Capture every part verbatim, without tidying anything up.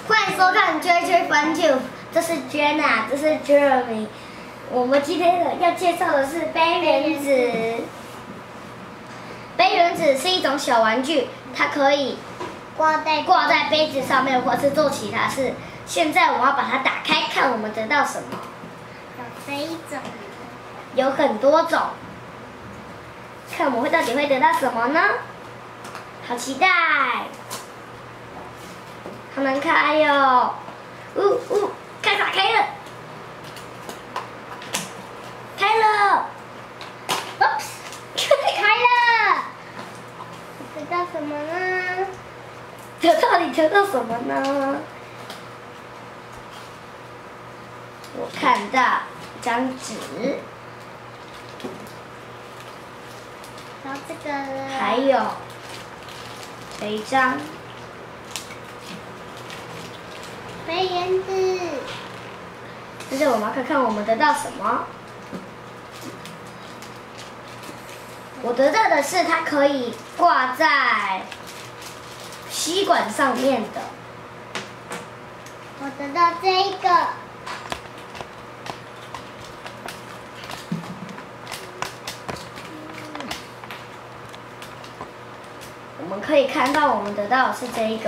欢迎收看 J J Fun Tube， 这是 Jenna， 这是 Jeremy。我们今天的要介绍的是杯原子。杯原子是一种小玩具，它可以挂在挂在杯子上面，或是做其他事。现在我要把它打开，看我们得到什么。 有这一种， 有很多种，看我们会到底会得到什么呢？好期待！好难开哟！呜呜，开打开了，开了 ，oops， 开了， 得到什么呢？ 得到底得到什么呢？我看到一张纸， 然后这个呢？ 还有这一张。 杯原子， 接着我们要看看我们得到什么。我得到的是它可以挂在吸管上面的。 我得到这一个， 我们可以看到我们得到的是这一个。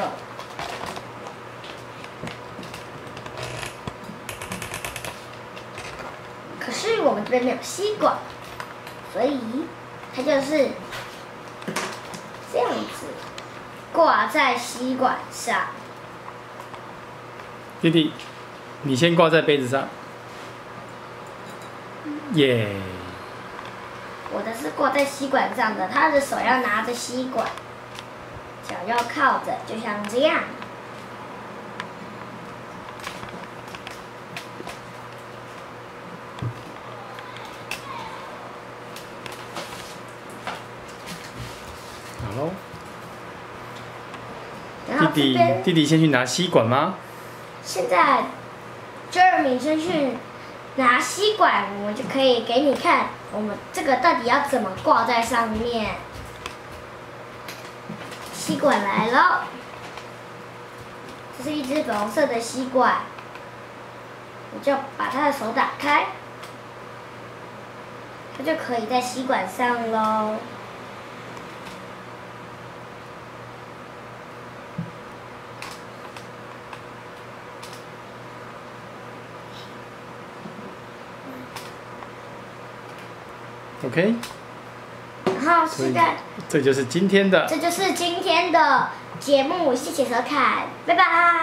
可是我们这边没有吸管，所以它就是这样子挂在吸管上。 弟弟，你先挂在杯子上。耶、yeah 我的是挂在吸管上的，他的手要拿着吸管，脚要靠着，就像这样。 好喽。 然后弟弟， 这边弟弟先去拿吸管吗？ 现在 Jeremy 先去拿吸管，我们就可以给你看，我们这个到底要怎么挂在上面。吸管来了，这是一只粉红色的吸管，我就把他的手打开，它就可以在吸管上喽。 OK， 然后所以现在这就是今天的。 这就是今天的节目，谢谢收看，拜拜。